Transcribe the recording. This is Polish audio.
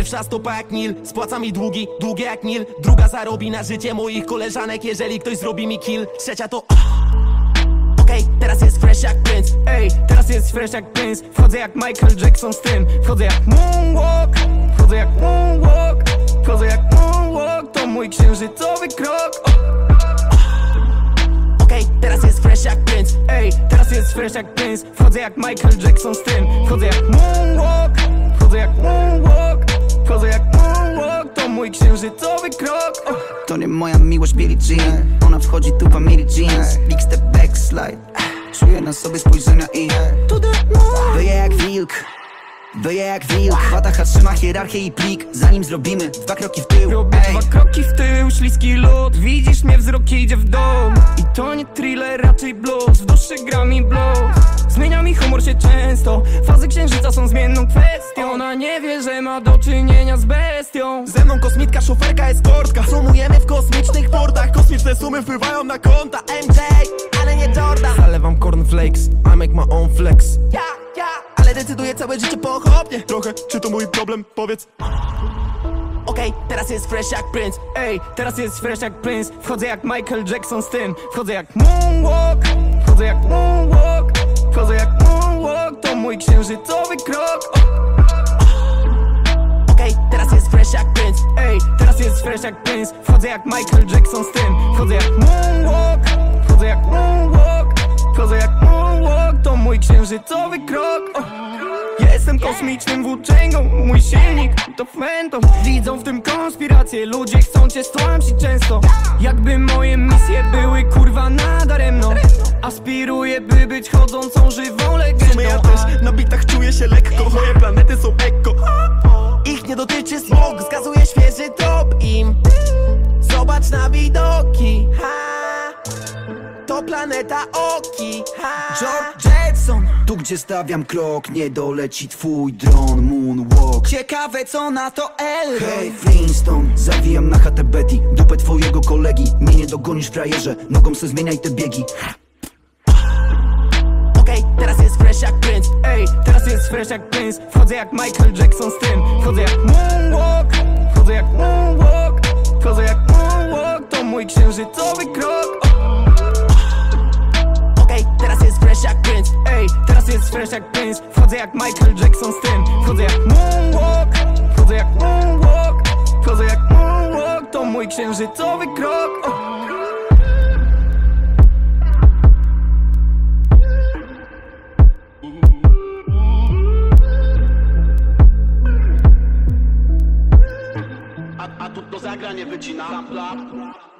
Pierwsza stopa jak Nil, spłaca mi długi, długie jak Nil. Druga zarobi na życie moich koleżanek, jeżeli ktoś zrobi mi kill. Trzecia to okej, teraz jest fresh jak Prince. Ej, teraz jest fresh jak Prince. Wchodzę jak Michael Jackson z tym. Wchodzę jak moonwalk. Wchodzę jak moonwalk. Wchodzę jak moonwalk. To mój księżycowy krok. Okej, teraz jest fresh jak Prince. Ej, teraz jest fresh jak Prince. Wchodzę jak Michael Jackson z tym. Wchodzę jak moonwalk. Wchodzę jak moonwalk. Wchodzę jak moonwalk. To mój księżycowy krok. To nie moja miłość Billie Jean. Ona wchodzi tu po mini jeans. Big step backslide. Czuję na sobie spojrzenia i wyje jak wilk. Wyje jak wilk. Chwata trzyma hierarchię i plik. Zanim zrobimy 2 kroki w tył. Robię 2 kroki w tył, śliski lód. Widzisz mnie, wzrok idzie w dół. I to nie thriller, raczej blues. W duszy gra mi blues. Zmienia mi humor się często. Fazy księżyca są zmienną kwestią. Ona nie wie, że ma do czynienia z bestią. Ze mną kosmitka, szoferka, eskortka. Sumujemy w kosmicznych portach. Kosmiczne sumy wpływają na konta. MJ, ale nie Jordan. Zalewam cornflakes, I make my own flex. Ale decyduję całe życie pochopnie. Trochę, czy to mój problem? Powiedz. Okej, teraz jest fresh jak Prince. Ej, teraz jest fresh jak Prince. Wchodzę jak Michael Jackson z tym. Wchodzę jak moonwalk. Wchodzę jak moonwalk. Wchodzę jak moonwalk. To mój księżycowy krok. Okej, teraz jest fresh jak Prince. Ej, teraz jest fresh jak Prince. Wchodzę jak Michael Jackson z tym. Wchodzę jak moonwalk. Wchodzę jak moonwalk. Wchodzę jak moonwalk. To mój księżycowy krok. Ja jestem kosmicznym włóczęgą. Mój silnik to Phantom. Widzą w tym konspirację. Ludzie chcą cię stłamsić często. Jakby moje misje były kurwa nadaremno. Aspiruję, by być chodzącą żywą legendą. W sumie ja też na bitach czuję się lekko. Moje planety są eko. Ich nie dotyczy smog, zgazuje świeży trop im. Zobacz na widoki, to planeta Oki, George Jetson. Tu gdzie stawiam krok, nie doleci twój dron. Moonwalk. Ciekawe co na to L. Hej Flintstone, zawijam na chatę Betty. Dupę twojego kolegi, mnie nie dogonisz frajerze. Nogą se zmieniaj te biegi. Okej, teraz jest fresh jak Prince. Ej, teraz jest fresh jak Prince. Wchodzę jak Michael Jackson z tym. Wchodzę jak moonwalk. Wchodzę jak moonwalk. Wchodzę jak moonwalk. To mój księżycowy krok. Okej, teraz jest fresh jak Prince. Ej, teraz jest fresh jak Prince. Wchodzę jak Michael Jackson z tym. Wchodzę jak moonwalk. Wchodzę jak moonwalk. Wchodzę jak moonwalk. To mój księżycowy krok. A tu do zagrania wycina sampla.